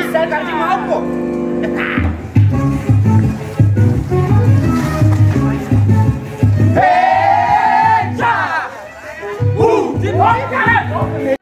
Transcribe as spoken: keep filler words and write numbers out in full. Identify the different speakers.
Speaker 1: Saya kasih mau kok. Hecha! Uh, di bawah kan.